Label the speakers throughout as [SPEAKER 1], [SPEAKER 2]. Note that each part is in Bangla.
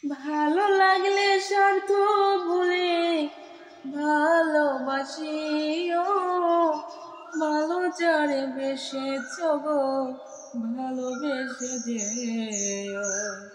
[SPEAKER 1] ভালো লাগলে স্বার্থ ভুলে ভালোবাসিও, ভালো যারে বেসেছ গো ভালোবেসে যেও।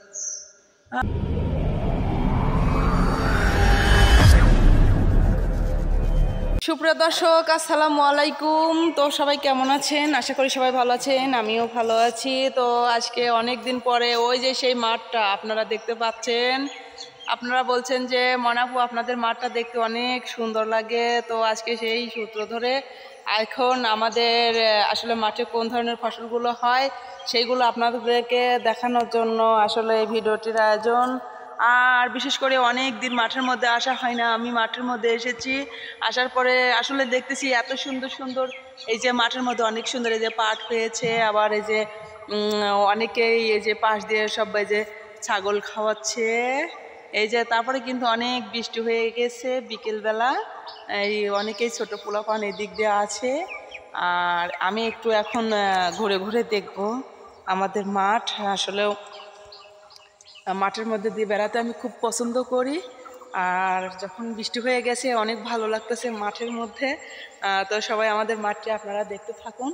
[SPEAKER 1] সুপ্রিয় দর্শক, আসসালামু আলাইকুম। তো সবাই কেমন আছেন? আশা করি সবাই ভালো আছেন, আমিও ভালো আছি। তো আজকে অনেক দিন পরে ওই যে সেই মাঠটা আপনারা দেখতে পাচ্ছেন। আপনারা বলছেন যে মনাপু আপনাদের মাঠটা দেখতে অনেক সুন্দর লাগে। তো আজকে সেই সূত্র ধরে এখন আমাদের আসলে মাঠে কোন ধরনের ফসলগুলো হয় সেইগুলো আপনাদেরকে দেখানোর জন্য আসলে এই ভিডিওটির আয়োজন। আর বিশেষ করে অনেক দিন মাঠের মধ্যে আসা হয় না, আমি মাঠের মধ্যে এসেছি। আসার পরে আসলে দেখতেছি এত সুন্দর সুন্দর এই যে মাঠের মধ্যে অনেক সুন্দর এই যে পাট পেয়েছে, আবার এই যে অনেকেই এই যে পাশ দিয়ে সব এই যে ছাগল খাওয়াচ্ছে। এই যে তারপরে কিন্তু অনেক বৃষ্টি হয়ে গেছে বিকেলবেলা, এই অনেকেই ছোট পোলাপান এদিক দিয়ে আছে। আর আমি একটু এখন ঘুরে ঘুরে দেখবো আমাদের মাঠ। আসলেও মাঠের মধ্যে দিয়ে বেড়াতে আমি খুব পছন্দ করি। আর যখন বৃষ্টি হয়ে গেছে অনেক ভালো লাগতেছে মাঠের মধ্যে। তো সবাই আমাদের মাঠটি আপনারা দেখতে থাকুন।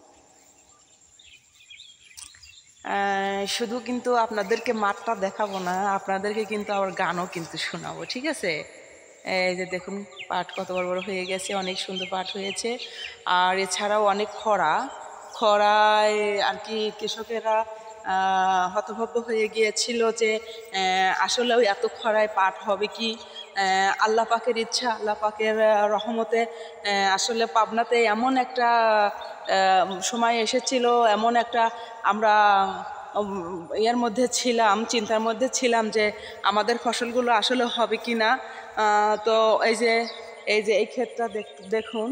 [SPEAKER 1] শুধু কিন্তু আপনাদেরকে মাঠটা দেখাবো না, আপনাদেরকে কিন্তু আবার গানও কিন্তু শোনাবো, ঠিক আছে? এই যে দেখুন পাট কত বড় বড় হয়ে গেছে, অনেক সুন্দর পাট হয়েছে। আর এছাড়াও অনেক খরায় আর কি কৃষকেরা হতভম্ব হয়ে গিয়েছিল যে আসলে ওই এত খরায় পাট হবে কি। আল্লাহ পাকের ইচ্ছা, আল্লাহ পাকের রহমতে আসলে পাবনাতে এমন একটা সময় এসেছিল, এমন একটা আমরা এর মধ্যে ছিলাম, চিন্তার মধ্যে ছিলাম যে আমাদের ফসলগুলো আসলে হবে কি না। তো এই ক্ষেতটা দেখুন,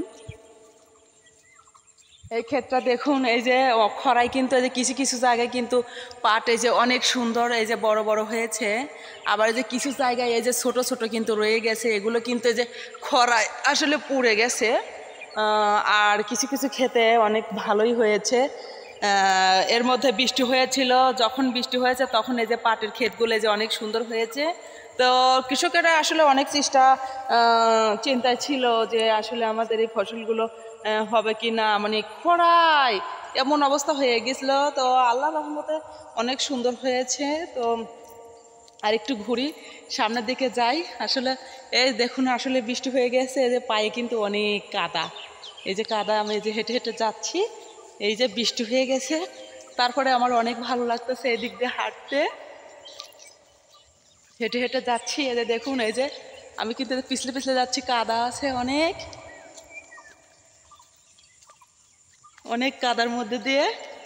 [SPEAKER 1] এই ক্ষেতটা দেখুন, এই যে খরায় কিন্তু এই যে কিছু কিছু জায়গায় কিন্তু পাট এই যে অনেক সুন্দর এই যে বড় বড় হয়েছে, আবার এই যে কিছু জায়গায় এই যে ছোট ছোট কিন্তু রয়ে গেছে, এগুলো কিন্তু এই যে খরায় আসলে পুড়ে গেছে। আর কিছু কিছু ক্ষেতে অনেক ভালোই হয়েছে। এর মধ্যে বৃষ্টি হয়েছিল, যখন বৃষ্টি হয়েছে তখন এই যে পাটের ক্ষেতগুলো যে অনেক সুন্দর হয়েছে। তো কৃষকেরা আসলে অনেক চিন্তায় ছিল যে আসলে আমাদের এই ফসলগুলো হবে কি না, মানে খরায় এমন অবস্থা হয়ে গেছিল। তো আল্লাহ রহমতে অনেক সুন্দর হয়েছে। তো আর একটু ঘুরি, সামনের দিকে যাই। আসলে এই দেখুন আসলে বৃষ্টি হয়ে গেছে, এই যে পায়ে কিন্তু অনেক কাদা, এই যে কাদা, আমি এই যে হেঁটে হেঁটে যাচ্ছি, এই যে বৃষ্টি হয়ে গেছে। তারপরে আমার অনেক ভালো লাগতেছে এদিক দিয়ে হাঁটতে, হেঁটে হেঁটে যাচ্ছি। এই যে দেখুন, এই যে আমি কিন্তু পিছলে পিছলে যাচ্ছি, কাদা আছে অনেক, অনেক কাদার মধ্যে দিয়ে।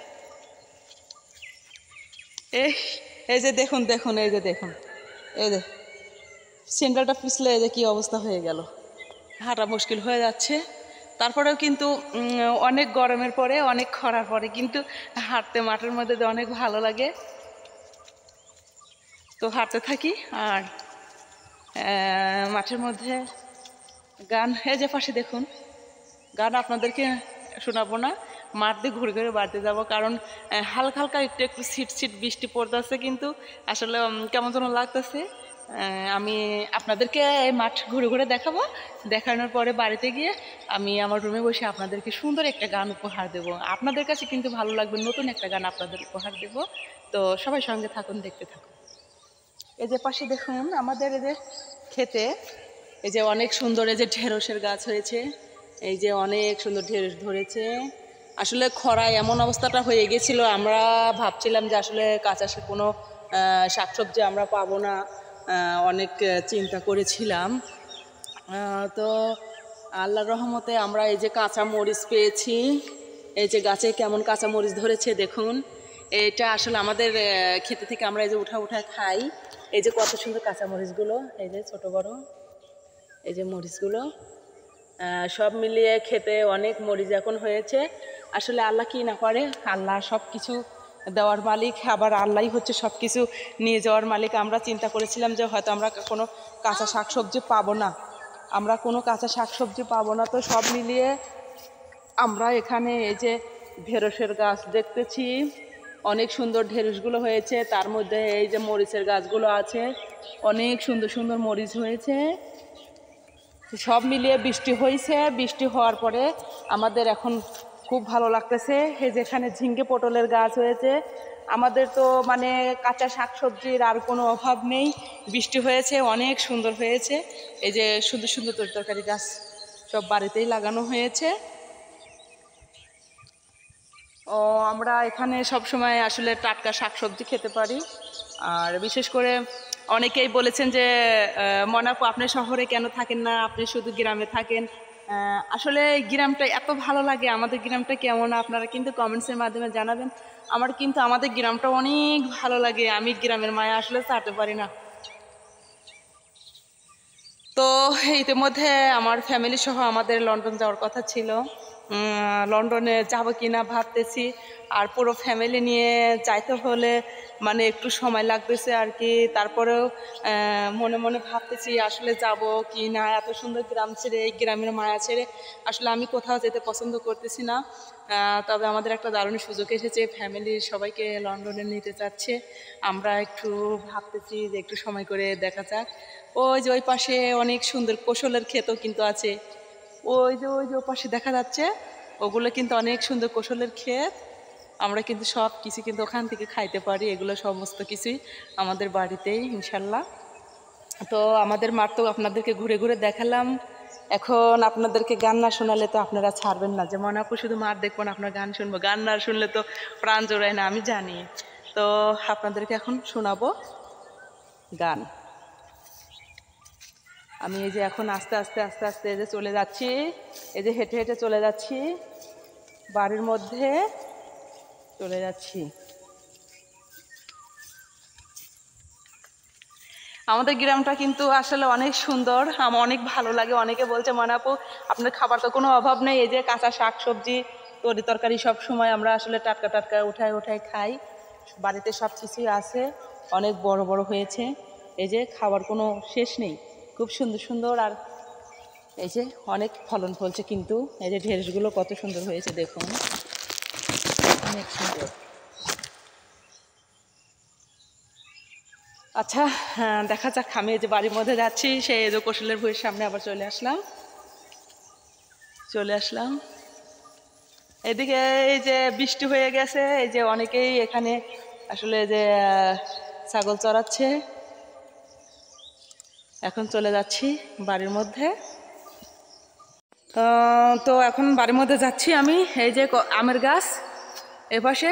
[SPEAKER 1] এই যে দেখুন দেখুন, এই যে দেখুন, এই যে স্যান্ডেলটা পিছলে এই যে কী অবস্থা হয়ে গেল, হাঁটা মুশকিল হয়ে যাচ্ছে। তারপরেও কিন্তু অনেক গরমের পরে, অনেক খরার পরে কিন্তু হাঁটতে মাঠের মধ্যে অনেক ভালো লাগে। তো হাঁটতে থাকি আর মাঠের মধ্যে গান, এই যে পাশে দেখুন, গান আপনাদেরকে শোনাবো না, মাঠ দিয়ে ঘুরে ঘুরে বাড়িতে যাব। কারণ হালকা হালকা একটু একটু ছিট বৃষ্টি পড়তেছে, কিন্তু আসলে কেমন যেন লাগতেছে। আমি আপনাদেরকে এই মাঠ ঘুরে ঘুরে দেখাবো, দেখানোর পরে বাড়িতে গিয়ে আমি আমার রুমে বসে আপনাদেরকে সুন্দর একটা গান উপহার দেব। আপনাদের কাছে কিন্তু ভালো লাগবে, নতুন একটা গান আপনাদের উপহার দেব। তো সবাই সঙ্গে থাকুন, দেখতে থাকুন। এই যে পাশে দেখুন আমাদের এই যে ক্ষেতে এই যে অনেক সুন্দর এই যে ঢেঁড়সের গাছ হয়েছে, এই যে অনেক সুন্দর ঢেঁড়স ধরেছে। আসলে খরায় এমন অবস্থাটা হয়ে গেছিল, আমরা ভাবছিলাম যে আসলে কাঁচা কোনো শাকসবজি আমরা পাবো না, অনেক চিন্তা করেছিলাম। তো আল্লাহর রহমতে আমরা এই যে কাঁচা মরিচ পেয়েছি, এই যে গাছে কেমন কাঁচা মরিচ ধরেছে দেখুন। এটা আসলে আমাদের খেতে থেকে আমরা এই যে উঠা খাই। এই যে কত সুন্দর কাঁচা মরিচগুলো, এই যে ছোট বড় এই যে মরিচগুলো, সব মিলিয়ে খেতে অনেক মরিচ এখন হয়েছে। আসলে আল্লাহ কি না করে, আল্লাহ সব কিছু দেওয়ার মালিক, আবার আল্লাহই হচ্ছে সব কিছু নিয়ে যাওয়ার মালিক। আমরা চিন্তা করেছিলাম যে হয়তো আমরা কোনো কাঁচা শাকসবজি পাবো না, তো সব মিলিয়ে আমরা এখানে এই যে ঢেঁড়সের গাছ দেখতেছি, অনেক সুন্দর ঢেঁড়সগুলো হয়েছে, তার মধ্যে এই যে মরিচের গাছগুলো আছে, অনেক সুন্দর সুন্দর মরিচ হয়েছে। সব মিলিয়ে বৃষ্টি হয়েছে, বৃষ্টি হওয়ার পরে আমাদের এখন খুব ভালো লাগতেছে। এই যেখানে ঝিঙ্গে পটলের গাছ হয়েছে, আমাদের তো মানে কাঁচা শাকসবজির আর কোনো অভাব নেই। বৃষ্টি হয়েছে, অনেক সুন্দর হয়েছে। এই যে সুন্দর সুন্দর তরকারি গাছ সব বাড়িতেই লাগানো হয়েছে। ও আমরা এখানে সব সময় আসলে টাটকা শাকসবজি খেতে পারি। আর বিশেষ করে অনেকেই বলেছেন যে মনাপু আপনি শহরে কেন থাকেন না, আপনি শুধু গ্রামে থাকেন। আসলে গ্রামটা এত ভালো লাগে, আমাদের গ্রামটা কেমন আপনারা কিন্তু কমেন্টসের মাধ্যমে জানাবেন। আমার কিন্তু আমাদের গ্রামটা অনেক ভালো লাগে, আমি গ্রামের মায়া আসলে চাইতে পারি না। তো ইতিমধ্যে আমার ফ্যামিলি সহ আমাদের লন্ডন যাওয়ার কথা ছিল। লন্ডনে যাব কি না ভাবতেছি। আর পুরো ফ্যামিলি নিয়ে যাইতে হলে মানে একটু সময় লাগতেছে আর কি। তারপরেও মনে মনে ভাবতেছি আসলে যাব কি না। এত সুন্দর গ্রাম ছেড়ে, এই গ্রামের মায়া ছেড়ে আসলে আমি কোথাও যেতে পছন্দ করতেছি না। তবে আমাদের একটা দারুণ সুযোগ এসেছে, ফ্যামিলির সবাইকে লন্ডনে নিতে চাচ্ছে। আমরা একটু ভাবতেছি যে একটু সময় করে দেখা যাক। ওই যে ওই পাশে অনেক সুন্দর কোশলের ক্ষেতও কিন্তু আছে। ওই যে ওই পাশে দেখা যাচ্ছে, ওগুলো কিন্তু অনেক সুন্দর কোশলের ক্ষেত। আমরা কিন্তু সব কিছু কিন্তু ওখান থেকে খাইতে পারি, এগুলো সমস্ত কিছুই আমাদের বাড়িতেই ইনশাল্লাহ। তো আমাদের মাঠ তো আপনাদেরকে ঘুরে ঘুরে দেখালাম। এখন আপনাদেরকে গান না শোনালে তো আপনারা ছাড়বেন না, যে মনে আপু শুধু মাঠ দেখবো না, আপনার গান শুনবো। গান না শুনলে তো প্রাণ জোড়ায় না, আমি জানি। তো আপনাদেরকে এখন শোনাবো গান। আমি এই যে এখন আস্তে আস্তে আস্তে আস্তে এই যে চলে যাচ্ছি, এই যে হেঁটে হেঁটে চলে যাচ্ছি, বাড়ির মধ্যে চলে যাচ্ছি। আমাদের গ্রামটা কিন্তু আসলে অনেক সুন্দর, আমার অনেক ভালো লাগে। অনেকে বলছে মানে আপু আপনার খাবার তো কোনো অভাব নেই, এই যে কাঁচা শাক সবজি তরি তরকারি সব সময় আমরা আসলে টাটকা টাটকা উঠায় উঠায় খাই। বাড়িতে সব কিছুই আছে, অনেক বড় বড় হয়েছে। এই যে খাবার কোনো শেষ নেই, খুব সুন্দর সুন্দর। আর এই যে অনেক ফলন ফলছে কিন্তু, এই যে ঢেঁড়সগুলো কত সুন্দর হয়েছে দেখুন, অনেক সুন্দর। আচ্ছা, হ্যাঁ দেখা যাক। আমি এই যে বাড়ির মধ্যে যাচ্ছি, সেই এই যে কোশলের বইয়ের সামনে আবার চলে আসলাম। এদিকে এই যে বৃষ্টি হয়ে গেছে, এই যে অনেকেই এখানে আসলে যে ছাগল চড়াচ্ছে। এখন চলে যাচ্ছি বাড়ির মধ্যে। তো এখন বাড়ির মধ্যে যাচ্ছি আমি। এই যে আমের গাছ এপাশে,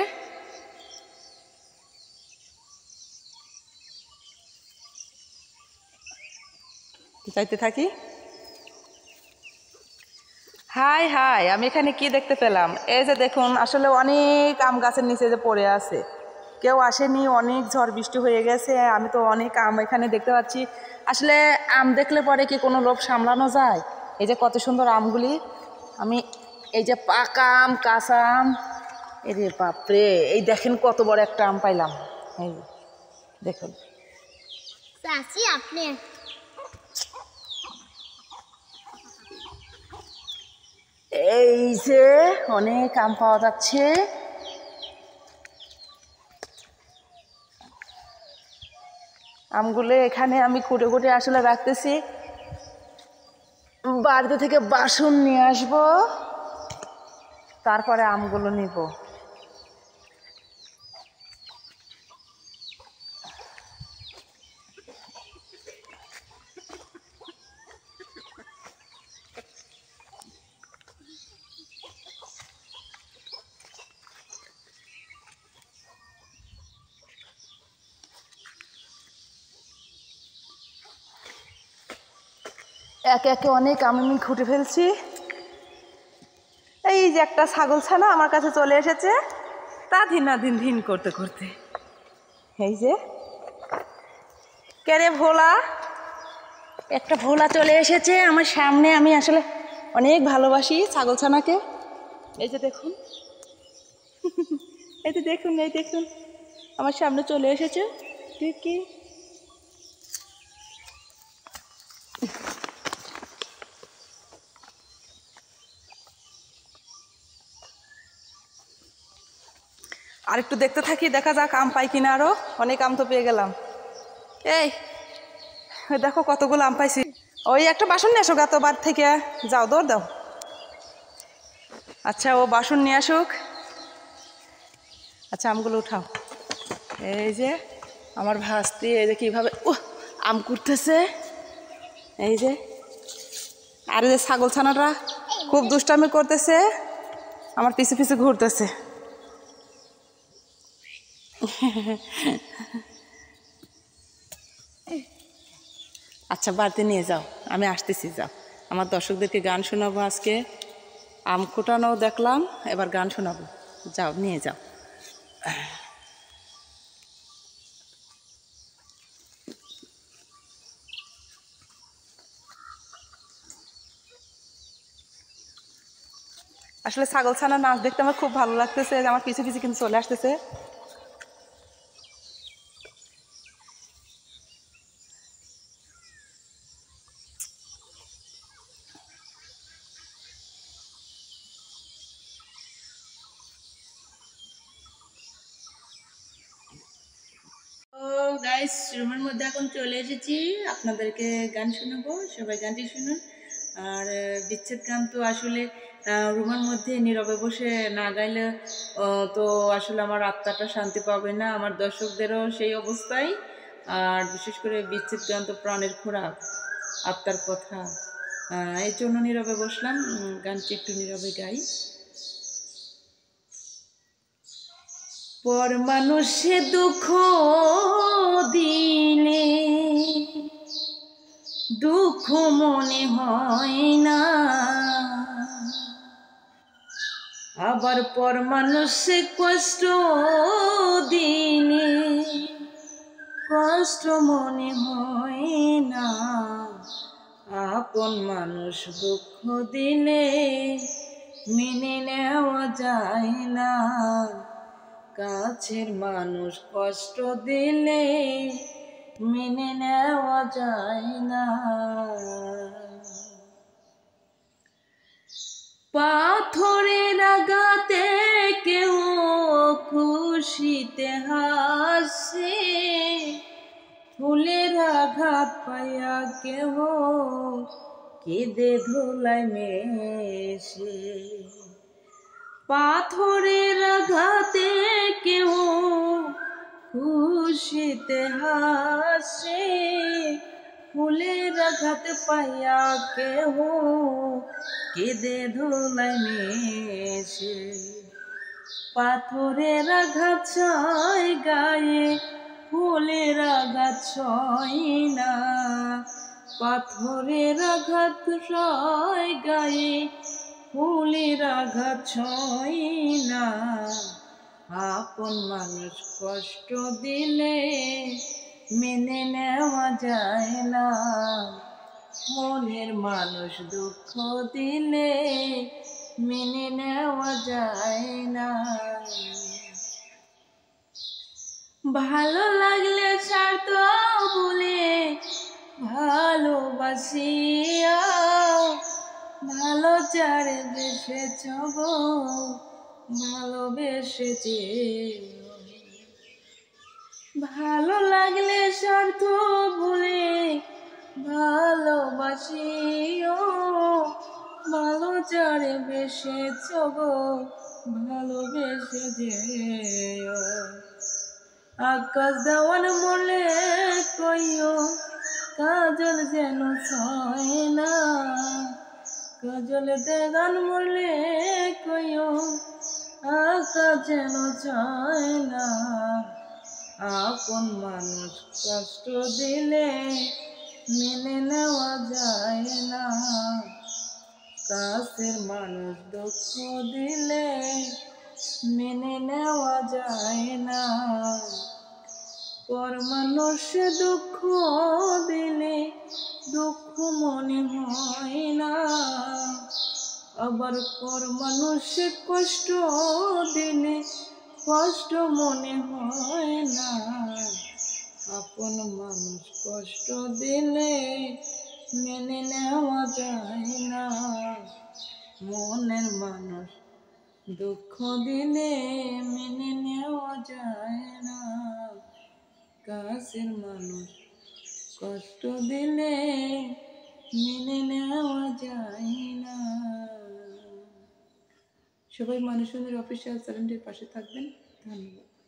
[SPEAKER 1] যাইতে থাকি। হাই হাই, আমি এখানে কি দেখতে পেলাম, এই যে দেখুন আসলে অনেক আম গাছের নিচে যে পড়ে আছে, কেউ আসেনি, অনেক ঝড় বৃষ্টি হয়ে গেছে। আমি তো অনেক আম এখানে দেখতে পাচ্ছি। আসলে আম দেখলে পরে কি কোনো লোভ সামলানো যায়? এই যে কত সুন্দর আমগুলি, আমি এই যে পাকা আম, কাঁচা আম, এরে বাপরে, এই দেখেন কত বড় একটা আম পাইলাম। এই দেখুন আপনি, এই যে অনেক আম পাওয়া যাচ্ছে। আমগুলো এখানে আমি কুটে কুটে আসলে রাখতেছি, বাড়িতে থেকে বাসন নিয়ে আসবো, তারপরে আমগুলো নিব। একে একে অনেক আম আমি খুঁটে ফেলছি। এই যে একটা ছাগল ছানা আমার কাছে চলে এসেছে, তা ধিনাধিন ধিন করতে করতে। এই যে কেরে ভোলা, একটা ভোলা চলে এসেছে আমার সামনে। আমি আসলে অনেক ভালোবাসি ছাগল ছানাকে। এই যে দেখুন, এই যে দেখুন, এই দেখুন আমার সামনে চলে এসেছে কি।
[SPEAKER 2] আর একটু দেখতে থাকি, দেখা যাক আম পাই কিনা। আরো অনেক আম তো পেয়ে গেলাম। এই দেখো কতগুলো আম পাইছি। ওই একটা বাসন নিয়ে আসো গা তো বাদ থেকে, যাও দৌড় দাও। আচ্ছা ও বাসন নিয়ে আসুক। আচ্ছা আমগুলো উঠাও। এই যে আমার ভাস্তি, এই যে কিভাবে আম কুড়তেছে, এই যে। আর এই যে ছাগল ছানাটা খুব দুষ্টামি করতেছে, আমার পিছু পিছু ঘুরতেছে। আচ্ছা বাড়িতে নিয়ে যাও, আমি আসতেছি, যাও। আমার দর্শকদেরকে গান শোনাবো আজকে। আম কুটানো দেখলাম, এবার গান শোনাবো, যাও নিয়ে যাও। আসলে ছাগল ছানার নাচ দেখতে আমার খুব ভালো লাগতেছে, আমার পিছু পিছু কিন্তু চলে আসতেছে।
[SPEAKER 1] গাইস, রুমের মধ্যে এখন চলে এসেছি, আপনাদেরকে গান শোনাবো, সবাই গানটি শুনুন। আর বিচ্ছেদ গান তো আসলে রুমের মধ্যে নীরবে বসে না গাইলে তো আসলে আমার আত্মাটা শান্তি পাবে না, আমার দর্শকদেরও সেই অবস্থায়। আর বিশেষ করে বিচ্ছেদ গান তো প্রাণের খোরাক, আত্মার কথা। এই জন্য নীরবে বসলাম, গানটি একটু নীরবে গাই। পর মানুষে দুঃখ দিলে দুঃখ মনে হয় না, আবার পর মানুষে কষ্ট দিলে কষ্ট মনে হয় না। আপন মানুষ দুঃখ দিলে মেনে নেওয়া যায় না, কাছের মানুষ কষ্ট দিলে মেনে নেওয়া যায় না। পাথরের আঘাতে কেউ খুশিতে হাসে, ফুলের আঘাত পাইয়া কেহ কেঁদে ধুলায় মেশে। পাথরের আঘাতে কেউ খুশিতে হাসে, ফুলের আঘাত পাইয়া কেহ কেঁদে ধুলায় মেশে। পাথরের আঘাত ছয় গায়ে, ফুলের আঘাত ছয় না, পাথরের আঘাত ছয় গায়ে, ফুলের আঘাত ছয় না। আপন মানুষ কষ্ট দিলে মেনে নেওয়া যায় না, মনের মানুষ দুঃখ দিলে মেনে নেওয়া যায় না। ভালো লাগলে স্বার্থ বলে ভালোবাসিয়া, ভালো চারে বেসেছ গো ভালোবেসেছে। ভালো লাগলে স্বার্থ ভুলে ভালোবাসিও, ভালো চারে বেসেছ গো ভালোবেসে যেও। আকাশ দেওয়ান বলে কইও কাজল যেন ছয় না, কাজল দেগান বলে কইও আকাশ যেন ছয় না। আপন মানুষ কষ্ট দিলে মেনে নেওয়া যায় না, কাছের মানুষ দুঃখ দিলে মেনে নেওয়া যায় না। পর মানুষ দুঃখ দিলে দুঃখ মনে হয় না, আবার পর মানুষ কষ্ট দিলে কষ্ট মনে হয় না। আপন মানুষ কষ্ট দিলে মেনে নেওয়া যায় না, মনের মানুষ দুঃখ দিলে মেনে নেওয়া যায় না, কাছের মানুষ কষ্ট দিলে মেনে নেওয়া যায় না। সবাই মানুষের অফিসিয়াল চ্যানেলটির পাশে থাকবেন। ধন্যবাদ।